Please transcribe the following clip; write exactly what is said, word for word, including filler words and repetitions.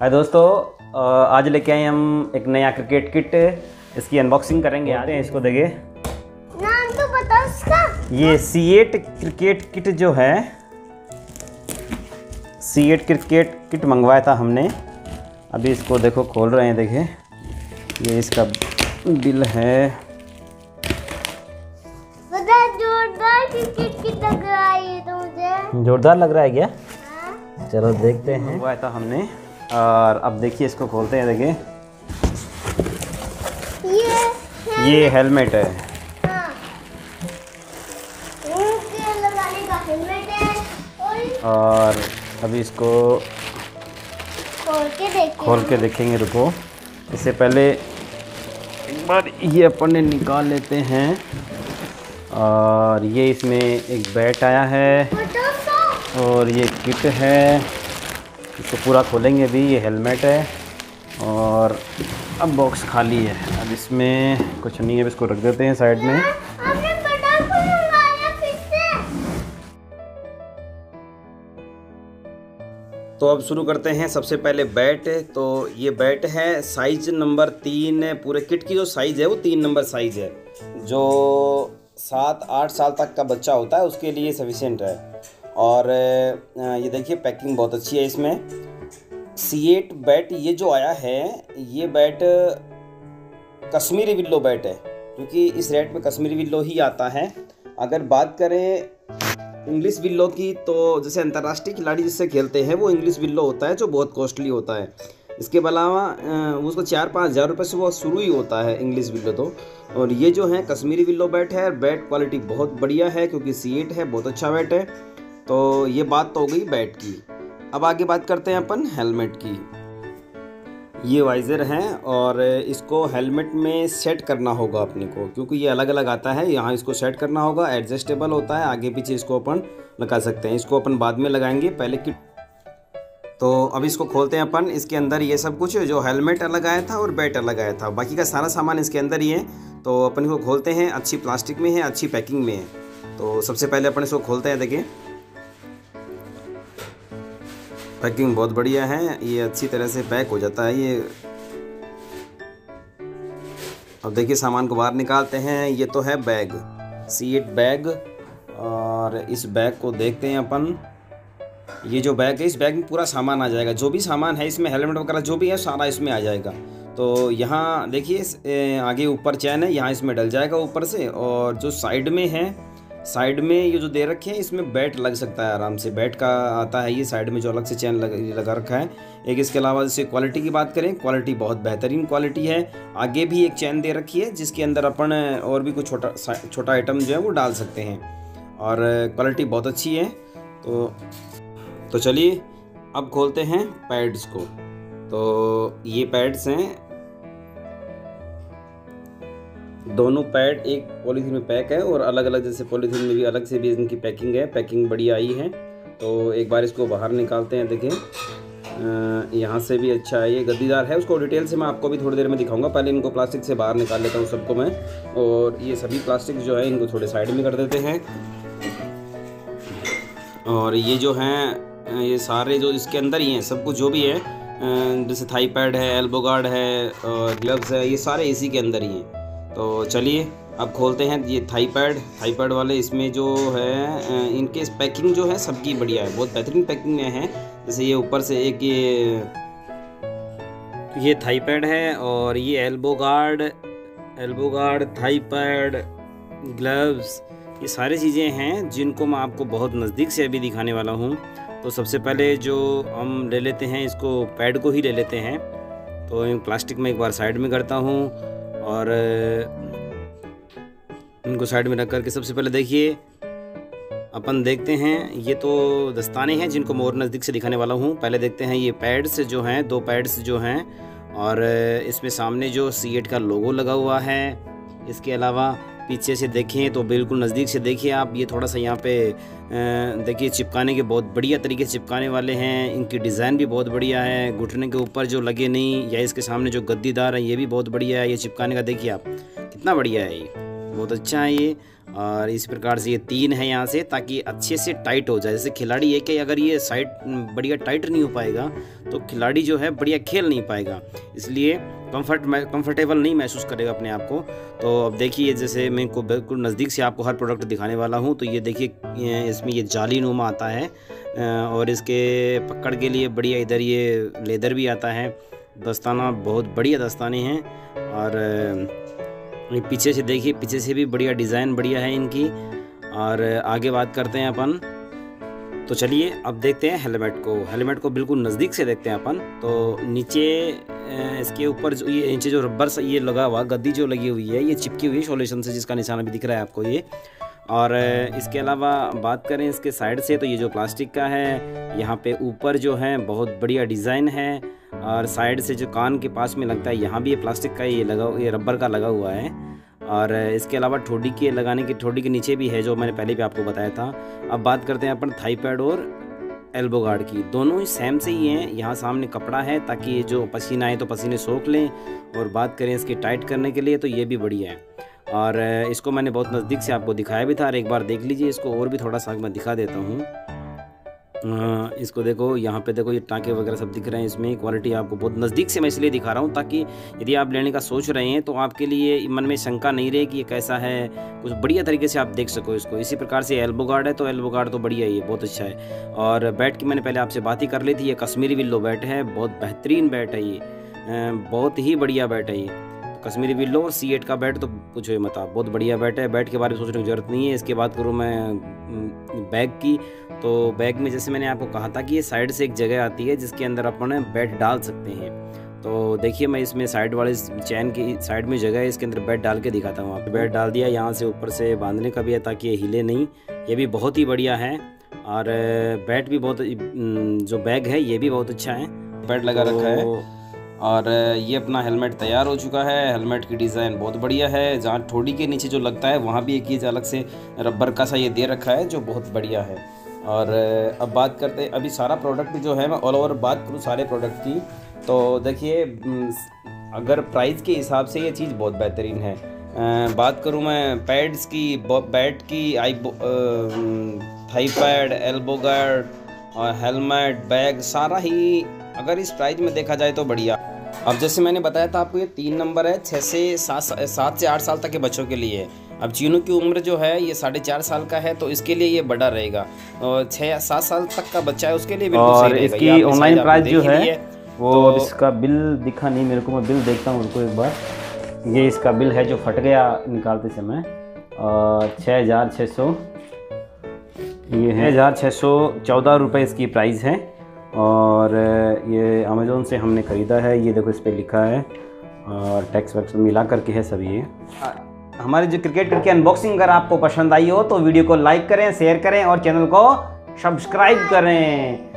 हाय दोस्तों, आज लेके आए हम एक नया क्रिकेट किट। इसकी अनबॉक्सिंग करेंगे। आते हैं इसको, देखिए नाम तो बताओ इसका। ये सी एट क्रिकेट किट जो है, सी एट क्रिकेट किट मंगवाया था हमने। अभी इसको देखो खोल रहे हैं। देखिए ये इसका बिल है। जोरदार क्रिकेट किट लग रहा है ये तो मुझे। जोरदार लग रहा है क्या? हाँ? चलो देखते हैं। मंगवाया था हमने और अब देखिए इसको खोलते हैं। देखिए ये ये हेलमेट है। हाँ। ये लगाने का हेलमेट है और, और अभी इसको खोल के देखते खोल के देखेंगे। रुको, इससे पहले एक बार ये अपन ने निकाल लेते हैं। और ये इसमें एक बैट आया है और ये किट है। इसको पूरा खोलेंगे भी। ये हेलमेट है और अब बॉक्स खाली है। अब इसमें कुछ नहीं है। अब इसको रख देते हैं साइड में। आपने बड़ा क्यों मंगाया फिर से? तो अब शुरू करते हैं। सबसे पहले बैट। तो ये बैट है साइज नंबर तीन। पूरे किट की जो साइज़ है वो तीन नंबर साइज़ है। जो सात आठ साल तक का बच्चा होता है उसके लिए सफिशिएंट है। और ये देखिए पैकिंग बहुत अच्छी है इसमें। सी एट बैट ये जो आया है, ये बैट कश्मीरी विल्लो बैट है, क्योंकि इस रेट में कश्मीरी विल्लो ही आता है। अगर बात करें इंग्लिश विल्लो की, तो जैसे अंतर्राष्ट्रीय खिलाड़ी जिससे खेलते हैं वो इंग्लिश विल्लो होता है, जो बहुत कॉस्टली होता है। इसके अलावा उसको चार पाँच हज़ार रुपये से वो शुरू ही होता है इंग्लिश विल्लो तो। और ये जो है कश्मीरी विल्लो बैट है। बैट क्वालिटी बहुत बढ़िया है क्योंकि सी एट है, बहुत अच्छा बैट है। तो ये बात तो हो गई बैट की। अब आगे बात करते हैं अपन हेलमेट की। ये वाइज़र है और इसको हेलमेट में सेट करना होगा अपने को, क्योंकि ये अलग अलग आता है। यहाँ इसको सेट करना होगा। एडजस्टेबल होता है, आगे पीछे इसको अपन लगा सकते हैं। इसको अपन बाद में लगाएंगे, पहले किट। तो अब इसको खोलते हैं अपन। इसके अंदर ये सब कुछ जो हेलमेट अलग आया था और बैट अलग आया था, बाकी का सारा सामान इसके अंदर ही है। तो अपन इसको खोलते हैं। अच्छी प्लास्टिक में है, अच्छी पैकिंग में है। तो सबसे पहले अपन इसको खोलते हैं। देखिए पैकिंग बहुत बढ़िया है। ये अच्छी तरह से पैक हो जाता है ये। अब देखिए सामान को बाहर निकालते हैं। ये तो है बैग, सी एट बैग। और इस बैग को देखते हैं अपन। ये जो बैग है, इस बैग में पूरा सामान आ जाएगा। जो भी सामान है इसमें, हेलमेट वगैरह जो भी है सारा इसमें आ जाएगा। तो यहाँ देखिए आगे ऊपर चैन है, यहाँ इसमें डल जाएगा ऊपर से। और जो साइड में है, साइड में ये जो दे रखे हैं इसमें बैट लग सकता है आराम से। बैट का आता है ये साइड में जो अलग से चैन लग, लगा रखा है एक। इसके अलावा जैसे क्वालिटी की बात करें, क्वालिटी बहुत बेहतरीन क्वालिटी है। आगे भी एक चैन दे रखी है जिसके अंदर अपन और भी कुछ छोटा छोटा आइटम जो है वो डाल सकते हैं। और क्वालिटी बहुत अच्छी है। तो तो चलिए अब खोलते हैं पैड्स को। तो ये पैड्स हैं, दोनों पैड एक पॉलीथीन में पैक है और अलग अलग, जैसे पॉलीथीन में भी अलग से भी इनकी पैकिंग है। पैकिंग बढ़िया आई है। तो एक बार इसको बाहर निकालते हैं। देखिए यहाँ से भी अच्छा है, ये गद्दीदार है। उसको डिटेल से मैं आपको भी थोड़ी देर में दिखाऊंगा। पहले इनको प्लास्टिक से बाहर निकाल लेता हूँ सबको मैं। और ये सभी प्लास्टिक जो है इनको थोड़े साइड में कर देते हैं। और ये जो हैं ये सारे जो इसके अंदर ही हैं, सब कुछ जो भी है, जैसे थाई पैड है, एल्बो गार्ड है और ग्लव्स है, ये सारे इसी के अंदर ही हैं। तो चलिए अब खोलते हैं। ये थाई पैड थाई पैड वाले इसमें जो है, इनके पैकिंग जो है सबकी बढ़िया है, बहुत बेहतरीन पैकिंग में है। जैसे ये ऊपर से एक ये ये थाई पैड है और ये elbow guard elbow guard thigh pad, gloves, ये सारी चीज़ें हैं जिनको मैं आपको बहुत नज़दीक से अभी दिखाने वाला हूँ। तो सबसे पहले जो हम ले लेते हैं, इसको पैड को ही ले लेते हैं। तो प्लास्टिक में एक बार साइड में करता हूँ और इनको साइड में रख करके सबसे पहले देखिए अपन देखते हैं। ये तो दस्ताने हैं जिनको मैं और नज़दीक से दिखाने वाला हूँ। पहले देखते हैं ये पैड्स जो हैं, दो पैड्स जो हैं। और इसमें सामने जो सी एट का लोगो लगा हुआ है। इसके अलावा पीछे से देखें तो बिल्कुल नज़दीक से देखिए आप, ये थोड़ा सा यहाँ पे देखिए चिपकाने के बहुत बढ़िया तरीके से चिपकाने वाले हैं। इनकी डिज़ाइन भी बहुत बढ़िया है। घुटने के ऊपर जो लगे नहीं, या इसके सामने जो गद्दीदार है ये भी बहुत बढ़िया है। ये चिपकाने का देखिए आप कितना बढ़िया है, ये बहुत अच्छा है ये। और इस प्रकार से ये तीन है यहाँ से, ताकि अच्छे से टाइट हो जाए। जैसे खिलाड़ी है कि अगर ये साइड बढ़िया टाइट नहीं हो पाएगा तो खिलाड़ी जो है बढ़िया खेल नहीं पाएगा, इसलिए कंफर्ट कंफर्टेबल नहीं महसूस करेगा अपने आप को। तो अब देखिए, जैसे मैं को बिल्कुल नज़दीक से आपको हर प्रोडक्ट दिखाने वाला हूँ। तो ये देखिए, इसमें ये जाली नुमा आता है और इसके पकड़ के लिए बढ़िया इधर ये लेदर भी आता है। दस्ताना बहुत बढ़िया दस्ताने हैं। और पीछे से देखिए, पीछे से भी बढ़िया डिज़ाइन बढ़िया है इनकी। और आगे बात करते हैं अपन, तो चलिए अब देखते हैं हेलमेट को। हेलमेट को बिल्कुल नज़दीक से देखते हैं अपन। तो नीचे इसके ऊपर जो ये नीचे जो रबर से ये लगा हुआ गद्दी जो लगी हुई है, ये चिपकी हुई है सोल्यूशन से, जिसका निशान भी दिख रहा है आपको ये। और इसके अलावा बात करें इसके साइड से, तो ये जो प्लास्टिक का है, यहाँ पे ऊपर जो है बहुत बढ़िया डिज़ाइन है। और साइड से जो कान के पास में लगता है, यहाँ भी ये प्लास्टिक का ये लगा ये रबर का लगा हुआ है। और इसके अलावा ठोडी के लगाने की ठोडी के नीचे भी है, जो मैंने पहले भी आपको बताया था। अब बात करते हैं अपन थाई पैड और एल्बो गार्ड की। दोनों ही सेम से ही हैं। यहाँ सामने कपड़ा है ताकि जो पसीना आए तो पसीने सोख लें। और बात करें इसके टाइट करने के लिए, तो ये भी बढ़िया है। और इसको मैंने बहुत नज़दीक से आपको दिखाया भी था, और एक बार देख लीजिए इसको, और भी थोड़ा सा मैं दिखा देता हूँ। इसको देखो, यहाँ पे देखो ये टाँके वगैरह सब दिख रहे हैं। इसमें क्वालिटी आपको बहुत नज़दीक से मैं इसलिए दिखा रहा हूँ, ताकि यदि आप लेने का सोच रहे हैं तो आपके लिए मन में शंका नहीं रहे कि ये कैसा है, कुछ बढ़िया तरीके से आप देख सको इसको। इसी प्रकार से एल्बो गार्ड है, तो एल्बो गार्ड तो बढ़िया ही है, बहुत अच्छा है। और बैट की मैंने पहले आपसे बात ही कर ली थी, ये कश्मीरी विल्लो बैट है, बहुत बेहतरीन बैट है ये, बहुत ही बढ़िया बैट है ये कश्मीरी विल्लो। और सी एट का बैट तो कुछ है मत आप, बहुत बढ़िया बैट है। बैट के बारे में सोचने की ज़रूरत नहीं है। इसके बात करूँ मैं बैग की, तो बैग में जैसे मैंने आपको कहा था कि ये साइड से एक जगह आती है जिसके अंदर अपन बैट डाल सकते हैं। तो देखिए, मैं इसमें साइड वाले चैन की साइड में जगह है, इसके अंदर बैट डाल के दिखाता हूँ आपको। बैट डाल दिया, यहाँ से ऊपर से बांधने का भी है ताकि ये हिले नहीं। ये भी बहुत ही बढ़िया है। और बैट भी बहुत, जो बैग है ये भी बहुत अच्छा है। बैट लगा रखा है। और ये अपना हेलमेट तैयार हो चुका है। हेलमेट की डिज़ाइन बहुत बढ़िया है। जहाँ ठोडी के नीचे जो लगता है वहाँ भी एक चीज़ अलग से रबर का सा ये दे रखा है, जो बहुत बढ़िया है। और अब बात करते हैं, अभी सारा प्रोडक्ट जो है, मैं ऑल ओवर बात करूँ सारे प्रोडक्ट की, तो देखिए अगर प्राइस के हिसाब से ये चीज़ बहुत बेहतरीन है। बात करूँ मैं पैड्स की, बैट की, आई थाई पैड, एल्बो गार्ड और हेलमेट, बैग, सारा ही अगर इस प्राइस में देखा जाए तो बढ़िया। अब जैसे मैंने बताया था आपको, ये तीन नंबर है, छः से सात सात से आठ साल तक के बच्चों के लिए। अब चीनू की उम्र जो है ये साढ़े चार साल का है, तो इसके लिए ये बड़ा रहेगा। और छः सात साल तक का बच्चा है उसके लिए बिल्कुल सही रहेगा। इसकी ऑनलाइन प्राइस जो है वो, तो इसका बिल दिखा नहीं मेरे को, मैं बिल देखता हूँ उनको एक बार। ये इसका बिल है जो फट गया निकालते समय, और छः हज़ार छः सौ ये है हज़ार छः सौ चौदह रुपये इसकी प्राइस है। और ये अमेज़ोन से हमने ख़रीदा है। ये देखो इस पर लिखा है, और टैक्स वैक्स मिला करके है सब। ये हमारी जो क्रिकेट की अनबॉक्सिंग अगर आपको पसंद आई हो तो वीडियो को लाइक करें, शेयर करें और चैनल को सब्सक्राइब करें।